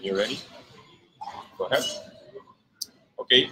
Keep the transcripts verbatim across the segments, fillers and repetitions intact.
You ready? Go ahead. Ok.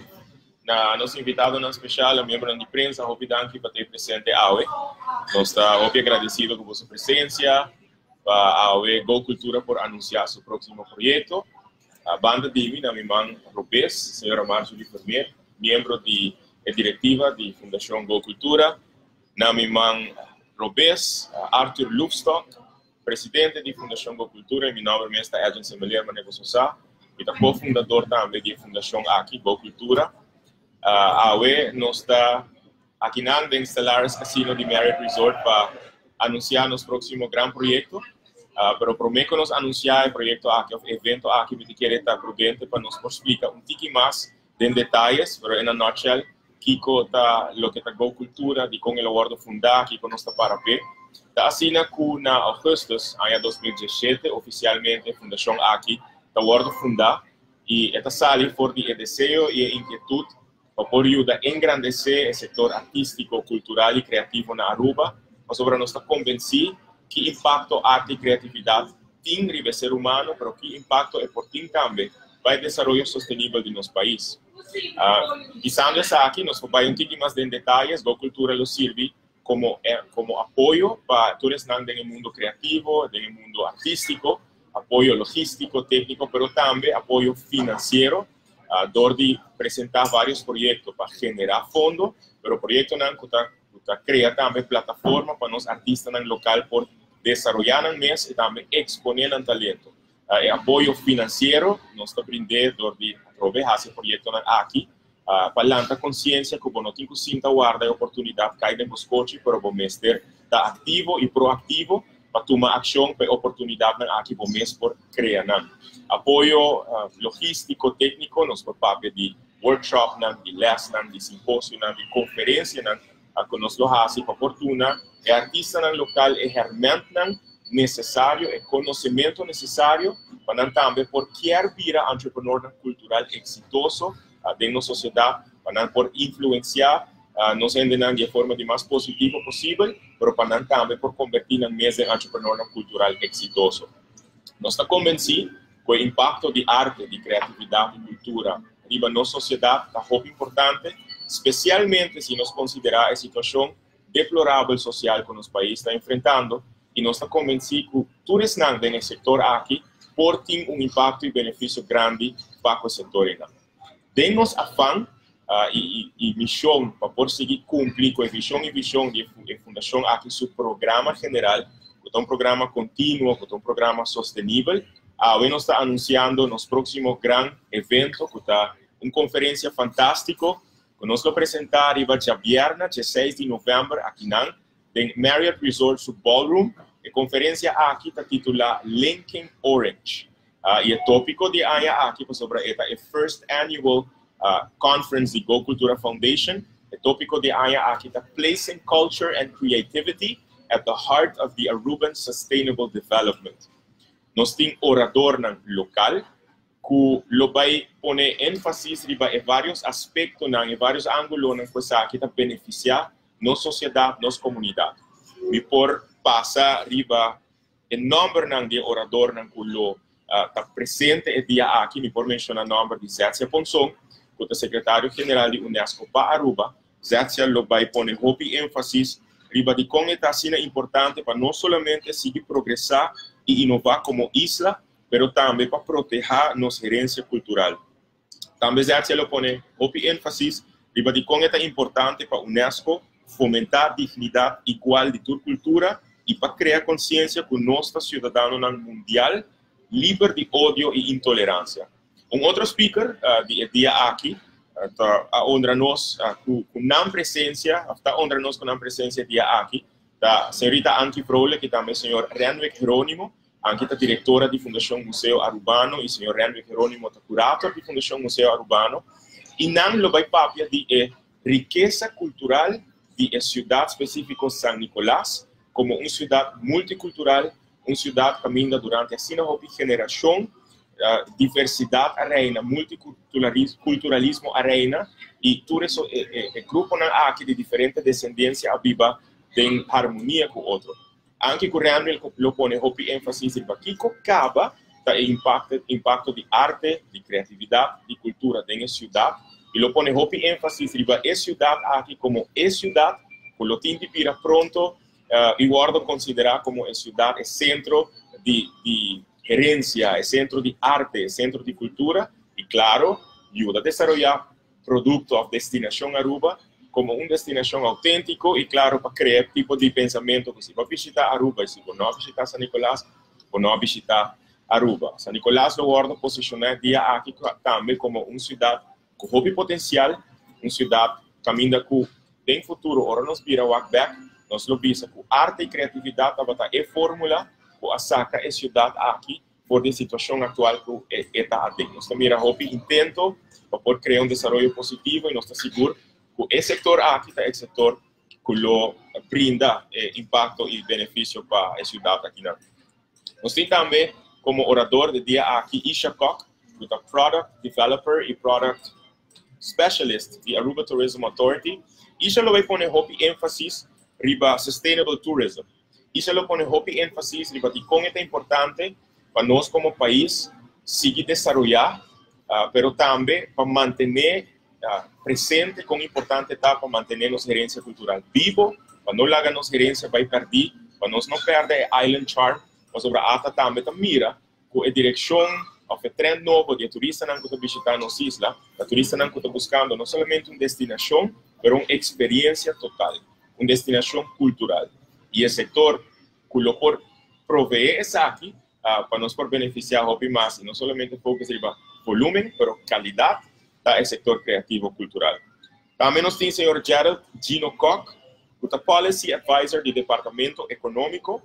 Na nosso invitado na especial, a membro de imprensa, Hopi Danki, para ter presente a AUE. Nós estamos Hopi agradecido por sua presença, para a AUE Go Cultura por anunciar seu próximo projeto. A banda de mim, na minha mãe Robes, senhora Marjorie Vermeer, membro de diretiva da Fundação Go Cultura. Na minha mãe Robes, Arthur Lufstock, presidente da Fundação Go Cultura, e meu nome é Edson Semelier Manego Sosa, e é cofundador também da Fundação aqui, Go Cultura. Uh, a AUE nós está aqui na instalar o casino de Marriott Resort para anunciar nosso próximo grande projeto. Uh, pero prometo nos anunciar o projeto aqui, o evento aqui, que quer estar prudente para nos explicar um pouquinho mais de detalhes, pero em a nutshell, Kiko está lo que está Go Cultura, de com o acordo fundar, Kiko nos está para ver. Está assina que na augustus, ano dois mil e dezessete, oficialmente a Fundação aqui está o acordo fundar, e esta sala for de desejo e inquietude para poder ajudar a engrandecer o setor artístico, cultural e criativo na Aruba, mas sobre nós está convencido que impacto arte e criatividade tem no ser humano, mas que impacto é por ti também para o desenvolvimento sustentável de nosso país. Uh, Pisando essa aqui, nós vamos um pouquinho mais de detalhes. Go Cultura lo serve como, como apoio para todos no mundo criativo, no mundo artístico, apoio logístico, técnico, mas também apoio financeiro, uh, donde apresentar vários projetos para generar fundo, mas o projeto não está cria também plataforma para nós artistas no local por desenvolver no mês e também exponer o talento. Uh, apoio financeiro, nós estamos aprendendo de aproveitar esse projeto aqui, uh, para lançar consciência que não tem que sinta guarda a oportunidade cair em coche, para o mês estar ativo e proativo para tomar ação para a oportunidade aqui o mês por criar. Apoio uh, logístico, técnico, nós por papel de workshop, de lesson, de simpósio, de conferência, a que nós fazemos para fortuna, é artista no local, é ferramenta necessário, é conhecimento necessário para também por querer virar entrepreneur cultural exitoso uh, dentro da sociedade, para por influenciar uh, nos ainda de forma de mais positiva possível, mas para também por convertir em mesa de entrepreneur cultural exitoso. Nós estamos convencidos que o impacto de arte, de criatividade e cultura na nossa sociedade é muito importante, especialmente se nós considerar a situação deplorável social que o nosso país está enfrentando, e nós estamos convencidos que todos no setor aqui portem um impacto e benefício grande para o setor. Dentro nosso afã uh, e, e, e missão para conseguir cumprir com a visão e visão da Fundação aqui, seu programa general, que é um programa contínuo, que é um programa sustentável, a uh, nós está anunciando nosso próximo grande evento, que está uma conferência fantástica, que nós vamos apresentar dia viernes, dia seis de novembro, aqui na Marriott Resort Sub Ballroom. A conferência aqui está titulada Linking Orange. Uh, e o tópico de aia aqui sobre esta é First Annual uh, Conference de Go Cultura Foundation. O tópico de aia aqui está Placing Culture and Creativity at the Heart of the Aruban Sustainable Development. Nós temos orador local que lo vai poner ênfase em vários aspectos, em vários ângulos, em coisa que está beneficiar nossa sociedade, nossa comunidade. E por passar riba o nome de orador que está presente o dia aqui, me por mencionar o nome de Zetsia Ponson, que é o secretário-geral de Unesco para Aruba. Zetsia lo vai poner hopi ênfase riba de como está sendo importante para não somente seguir progressar e inovar como isla, mas também para proteger nossa herência cultural. Também Zetsia lo pone hopi ênfase riba de como é importante para a Unesco fomentar a dignidade igual de toda cultura e para criar consciência que nós, cidadãos mundial, livre de ódio e intolerância. Um outro speaker uh, de dia aqui está uh, onde nós uh, com, com não presença, está onde nós com não presença dia aqui, da senhorita Anki Frole, que também é o senhor Renwick Jerônimo, Anki é diretora da Fundação Museu Arubano, e o senhor Renwick Jerônimo é curator da Fundação Museu Arubano, e não lo vai papia de eh, riqueza cultural de a cidade específica San Nicolás, como uma cidade multicultural, uma cidade que caminha durante a sua geração, uh, diversidade a reina, multiculturalismo culturalismo a reina, e todo esse é, é, é grupo aqui de diferente descendência a viva em harmonia com o outro. Anche correndo lo pone hopi ênfase em que acaba tá el impacto, impacto de arte, de creatividad, de cultura en la ciudad. Y lo pone hopi énfasis riba es ciudad aquí como es ciudad, con lo tinti pira pronto, uh, y guardo considerar como es ciudad, es centro de, de gerencia, es centro de arte, es centro de cultura, y claro, ayuda a desarrollar producto of destinación Aruba como una destinación auténtico y claro, para crear tipo de pensamiento que si va a visitar Aruba y si va a visitar San Nicolás, va a visitar Aruba. San Nicolás lo guardo posicionar día aquí también como una ciudad com hobby potencial, uma cidade caminha com bem futuro, ora nos vira walk back, nós lo visa com arte e criatividade, para é fórmula com a saca é cidade aqui por a situação atual que está aqui. Nós também hobby intento para poder criar um desenvolvimento positivo e nós estamos seguros que esse setor aqui é o setor que lo brinda eh, impacto e benefício para a cidade aqui. Nós temos também como orador de dia aqui Isha Koch, que é Product Developer e Product Specialist de Aruba Tourism Authority. Isha lo vai poner hopi énfasis riba Sustainable Tourism. Isha lo pone hopi énfasis riba de como é importante para nós como país seguir desarrollar, uh, pero também para manter uh, presente com importante etapa para manter nossa gerência cultural vivo, para não largar nossa gerência vai perder, para nós não perder Island Charm, mas sobre a ata também mira com a direção of a trend novo de turista não está visitando nossa isla, a turista não está buscando não somente uma destinação, mas uma experiência total, uma destinação cultural. E o setor que lo por proveer essa aqui, uh, para nós por beneficiar hobby mais, e não somente focus em volume, mas qualidade, tá, é setor criativo cultural. Também nós temos o senhor Gerald Gino Koch, que é Policy Advisor do Departamento Econômico.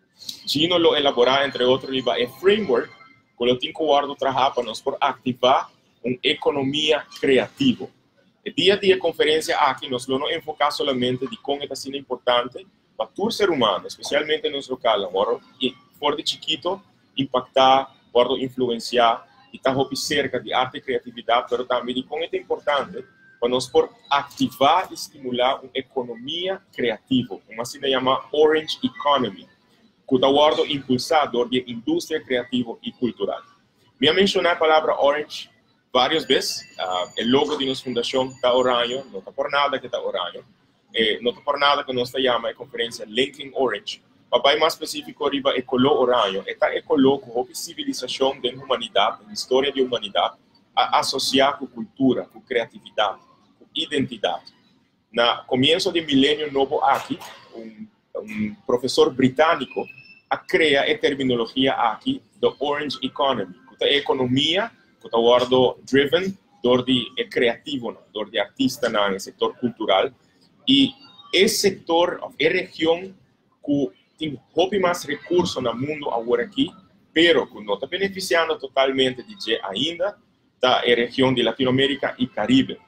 Gino lo elabora, entre outros, é framework que lo tem que guardar trabalhar para nós por ativar uma economia criativa. O dia a dia conferência aqui nós não enfocamos somente de como está sendo importante para todo ser humano, especialmente nos locais, agora e for de chiquito impactar, guardo influenciar e estar cerca de arte e criatividade, mas também de como é importante para nós por ativar e estimular uma economia criativa, uma assim se chama Orange Economy, que está guardo impulsador de indústria criativa e cultural. Me mencionar a palavra Orange várias vezes, uh, o logo de nossa fundação está orange, não está por nada que está orange, eh, não está por nada que nós chama a conferência Linking Orange. Papai mais específico arriba é color orange, está é color com a civilização da humanidade, a história da humanidade, a associar com cultura, com criatividade, com identidade. Na começo do milênio novo aqui, um, um professor britânico a criar a terminologia aqui da Orange Economy, que é a economia que está guardo driven dor de é criativo, dor de artista no setor cultural e esse setor, a região que tem muito mais recursos no mundo agora aqui, pero que não está beneficiando totalmente de G ainda, da região de Latinoamérica e Caribe.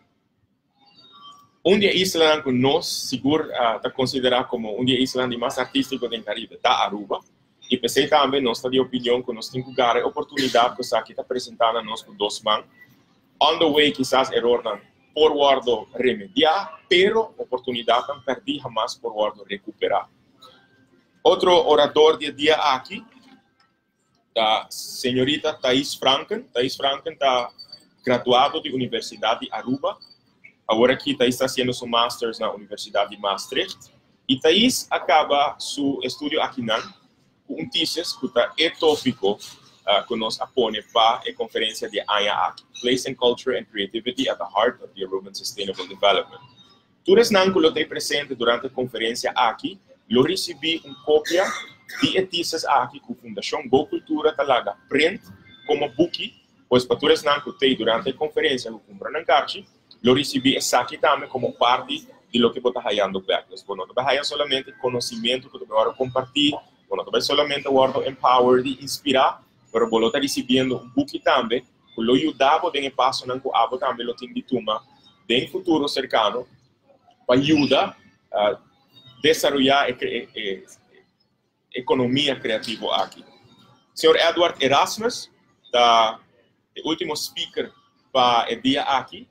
Um dia Islândia que nós, seguro, está uh, considerado como um dia Islândia mais artístico do Caribe, da Aruba. E pensei também, nós estamos de opinião que nós temos que dar a oportunidade que aqui está apresentando a nós com dois mãos. On the way, quizás, erro não por guardo remediar, pero oportunidade não perdi jamais por guardo recuperar. Outro orador de dia aqui, da senhorita Thais Franken. Thais Franken está graduado da Universidade de Aruba. Agora aqui Thais está fazendo seu Masters na Universidade de Maastricht. E Thais acaba seu estudo aqui com um thesis que é tópico uh, que nos apone para a conferência de A I A aqui. Place and Culture and Creativity at the Heart of the Aruban Sustainable Development. Tudo isso que eu estou presente durante a conferência aqui, eu recebi uma cópia de thesis aqui com a Fundação Boa Cultura Talaga print como book, pois para tudo isso que eu tenho durante a conferência, eu comprei na caixa, eu recebi essa aqui também como parte de lo que eu estou fazendo back. Então, não estou fazendo somente conhecimento que eu estou compartilhar, não estou somente guardo empower de inspirar, mas eu estou recebendo um book também, que eu ajudava em passo que eu também eu tenho de tomar em futuro cercano, para ajudar a desenvolver a economia criativa aqui. senhor Edward Erasmus, da, o último speaker para o dia aqui.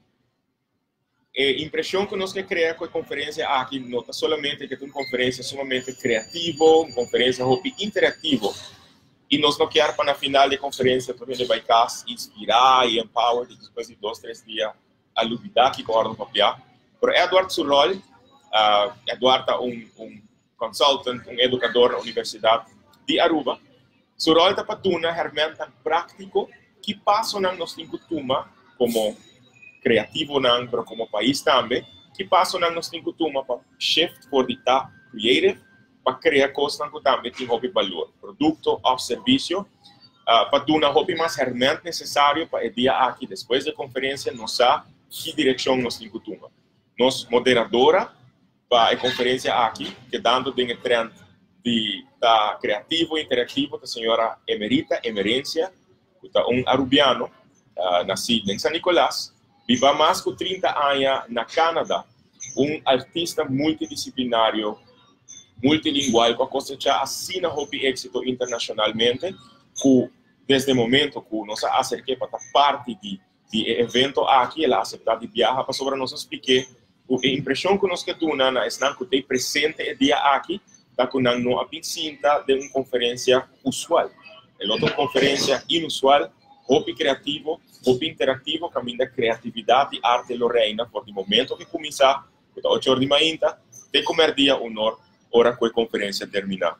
A impressão que nós queremos criar com a conferência aqui não é somente que é uma conferência sumamente criativa, uma conferência interativa, E nós não queremos para na final da conferência também de Baicas inspirar e empower depois de dois, três dias a luvidar que corre no papel. Pero Eduardo Surrol, uh, Eduardo é um, um consultant, um educador da Universidade de Aruba. Surrol está para uma ferramenta prática que passa na nossa turma como criativo, não, mas como país também, que passa na nossa turma para shift for the top creative, para criar coisas que também têm hobby valor, produto ou serviço, uh, para dar uma hobby mais ferramenta necessário para o dia aqui, depois da conferência, nós sabemos que direção nós temos que tomar. Nós, moderadora, para a conferência aqui, que dando de trend de da criativo e interativo da senhora Emerita Emerência, que é um arubiano, uh, nascido em São Nicolás, vive há mais de trinta anos na Canadá, um artista multidisciplinário, multilingual, que cosecha assim na hobby êxito internacionalmente, que desde o momento que nós acerquei para parte de, de evento aqui, ela aceitou de viajar para sobre nós explicar a impressão que nós temos na é que tem presente o dia aqui, da que não não apicinta de uma conferência usual. É outra conferência inusual, hobby criativo, hobby interativo, caminho da criatividade e arte Lorena, por o momento que começar, às oito horas da manhã, tem comer dia honor, hora que a conferência terminar.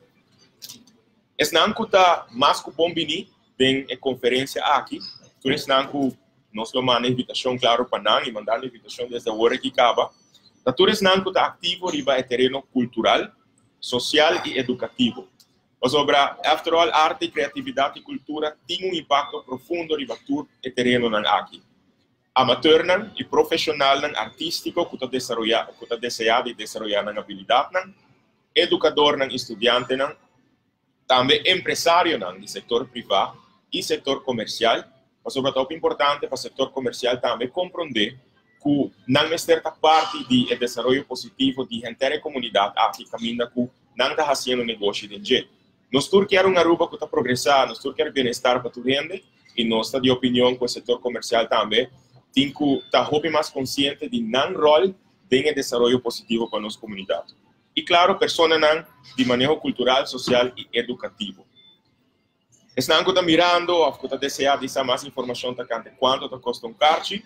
Es não que está mais que bom venir tem a conferência aqui, por isso não que nós tomamos a invitação, claro, para não, e mandar a invitação desde a hora que acaba. Da tudo isso não que está ativo riba é terreno cultural, social e educativo. Mas sobre, after all, arte, criatividade e cultura têm um impacto profundo riba tudo é terreno aqui. Amateur e profissional artístico que está desejado e desenvolver na habilidade, educador e estudante, também empresário no setor privado e setor comercial, mas sobretudo importante para o setor comercial também compreender que não é certa parte do desenvolvimento positivo de inteira comunidade aqui caminha que não está fazendo negócio de jeito. Nós queremos uma Aruba que está progressando, nós queremos bem-estar para toda a gente e nós estamos de opinião que o setor comercial também tem que estar mais consciente de não rol de desenvolvimento positivo para a nossa comunidade. E claro, pessoas de manejo cultural, social e educativo. Estão que está mirando, ou que está desejando mais informação de quanto está custa um carte.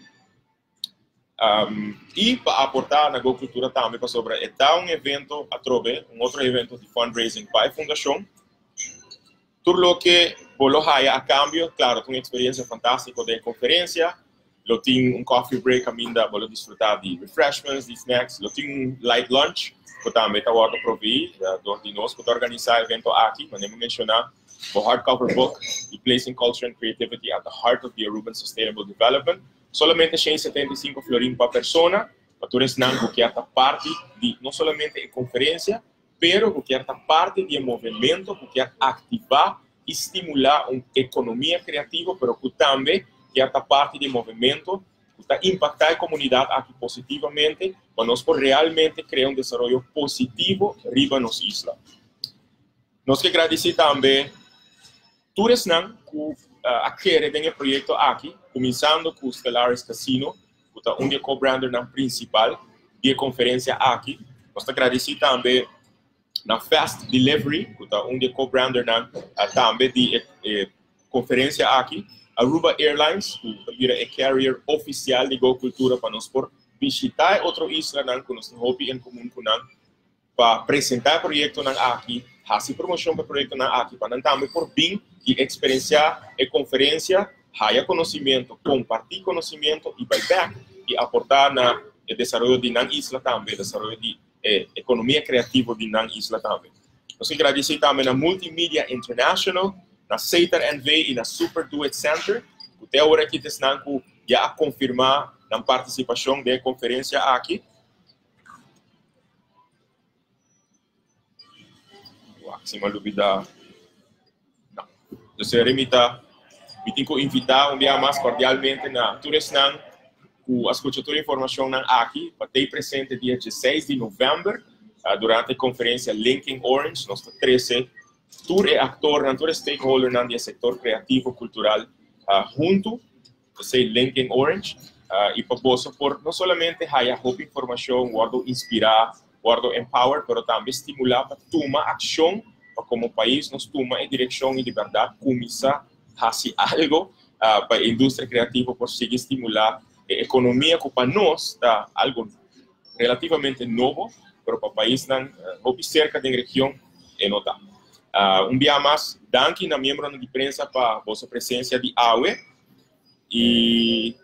Um, e para aportar na Go Cultura também para sobre está um evento a Trove, um outro evento de fundraising para a fundação. Tudo lo que bolo haya a cambio, claro, tem uma experiência fantástica de conferência, lo tem um coffee break, ainda bolo desfrutar de refreshments, de snacks, lo tem um light lunch, que também está a prover, de nós, que está organizar evento aqui, mas nem mencionar o hardcover book, The Placing Culture and Creativity at the Heart of the Aruban Sustainable Development. Solamente cento e setenta e cinco florins por pessoa, para todos não que é parte de não somente a conferência, pero que é parte do movimento, que é ativar e estimular uma economia criativa, pero que também que é parte do movimento, que está impactar a comunidade aqui positivamente, para nós realmente criar um desenvolvimento positivo riba nas islas. Nós que agradecer também todos não que Uh, aquele tem o projeto aqui, começando com o Stellaris Casino, que é um dos co-branders principal da conferência aqui. Nós agradecemos também na Fast Delivery, que é um dos co-branders uh, também da conferência aqui. Aruba Airlines, que é a carrier oficial de Go Cultura para nós por visitar outra isla que nós temos em comum com nós, para apresentar o projeto aqui, fazer promoção para o projeto aqui, para também por vir e experienciar a conferência, ganhar conhecimento, compartilhar conhecimento e back e aportar na desenvolvimento de na isla também, desenvolvimento de eh, economia criativa de na isla também. Nós agradecemos também na Multimedia International, na Seitar N V e na Super Duet Center, que até agora aqui estão já a confirmar a participação da conferência aqui. Se uma dúvida, não. Eu sei remita, me tenho que invitar um dia mais cordialmente na Turesnan, com a escuta informação aqui, para ter presente dia dezesseis de novembro, uh, durante a conferência Linking Orange, nós treze, tour e actor, na tour stakeholder no setor criativo cultural uh, junto, sei Linking Orange, uh, e para você por não somente haya hope informação, guardo inspirar, guardo empower, mas também estimular para tomar ação para como país nós toma em direção e de verdade começar a fazer algo uh, para a indústria criativa por seguir estimular a economia que para nós está algo relativamente novo, mas para o país não uh, cerca da região é não está. Uh, um dia mais, danke na membro de prensa para a vossa presença de A U E e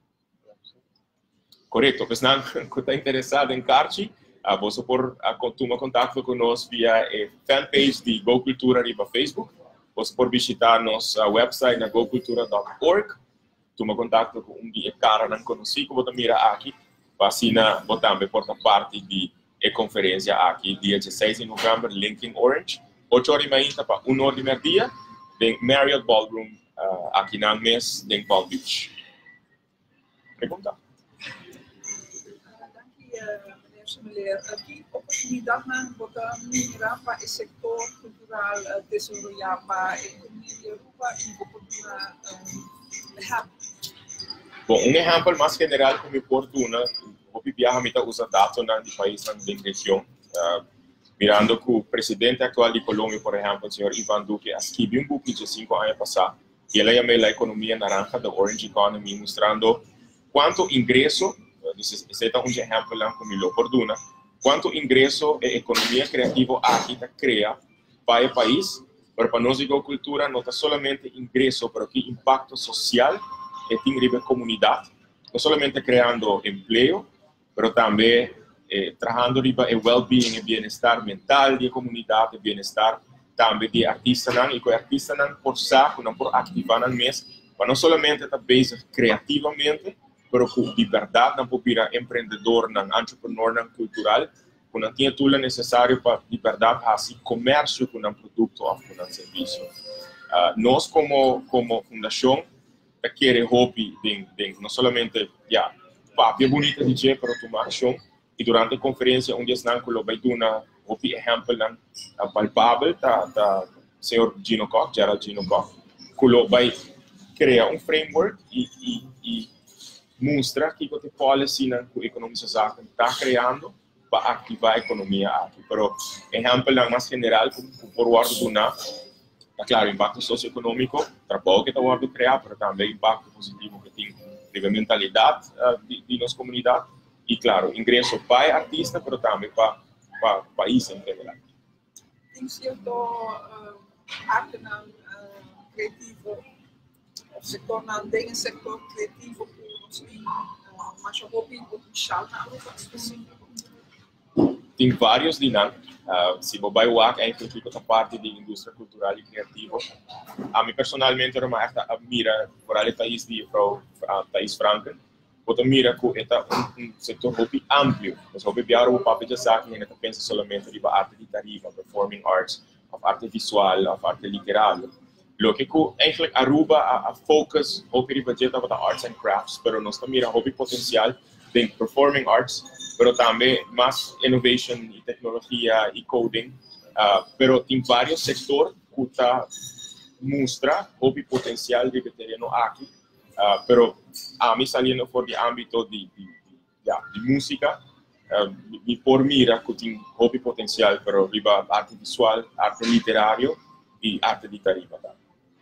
correto, pois não, que está interessado em Carchi, uh, você pode uh, tomar contato conosco via a fanpage de Go Cultura no Facebook, você pode visitar nosso uh, website na go cultura ponto org, tomar contato com um dia cara não conheci, que você mira aqui, para assim, você também porta parte de a conferência aqui, dia dezesseis de novembro, Linking Orange, oito horas e meia para uma hora de meio-dia, em Marriott Ballroom, uh, aqui na mês, em Palm Beach. Pergunta? Meneer Semeler, que oportunidade não botar migrar para o setor cultural desenvolver para a economia de Europa e oportunidade um, bom, um exemplo mais general como oportuna, vou viajar a usar dados na país na região, uh, mirando que o presidente atual de Colômbia, por exemplo, o senhor Ivan Duque, escreveu um book de cinco anos passados, e ele chamou a economia naranja da Orange Economy, mostrando quanto ingresso. Esse é um exemplo lá como ele oportuna. Quanto ingresso a economia criativa aqui cria para o país, mas para nós, a cultura, não é somente ingresso, mas que impacto social que tem na comunidade, não somente criando emprego, mas também eh, trabalhando para o well-being, o bem-estar mental da comunidade, o bem-estar também de artistas, e que o artista não por saco, não por ativar no mês, para não somente estar base criativamente, pero com de verdade não pode virar empreendedor, não entrepreneur, não cultural, que não tinha tudo necessário para de verdade fazer comércio com um produto ou com um serviço. Uh, nós como como fundação queremos hobby de, de não somente já papo bonita de dizer para tomar ação e durante a conferência um dia não coloquei uma hobby exemplo não palpável da da senhor Gino Koch, Gerald Gino Koch, coloquei criar um framework e e, e mostra que o policy na economia social está criando para ativar a economia aqui. Pero exemplo mais general, por ordem do na, é claro, impacto socioeconômico, trabalho que está a criar, mas também impacto positivo que tem na mentalidade uh, de, de nossa comunidade e claro, ingresso para artista, mas também para para país em geral. Tem certo uh, arte não uh, criativo, o setor não tem um setor criativo mas eu vou pedir potencial na Europa específico. Tem vários dinâmicos. Uh, se você vai olhar a implica parte da indústria cultural e criativa, a mim personalmente eu mira por ali país de país franca, eu mira que é um setor muito amplo. Mas eu vejo o papel de saque e não pensa somente na arte de tarima, performing arts, a arte visual, a arte literária. Lo que eigenlijk Aruba a, a focus op die budget op de arts and crafts, pero nós também há hobby potencial de performing arts, pero também mais innovation e tecnologia e coding, uh, pero tem vários setores que tá mostra hobby potencial de terreno aqui, uh, pero a mim saliendo for de âmbito de de, de, ja, de música, uh, me por mira que tem hobby potencial, pero riba arte visual, arte literário e arte de tarima. Tá?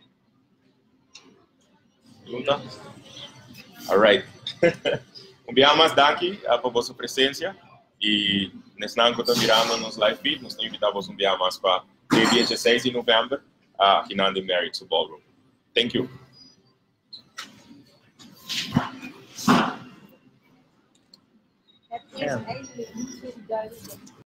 Pergunta? Alright. Um dia mais daqui uh, para a vossa presença e nesse ano que estamos mirando nos live feed, nós invitamos um dia mais para dia dezesseis de novembro uh, aqui na Marriott Ballroom. Thank you. É.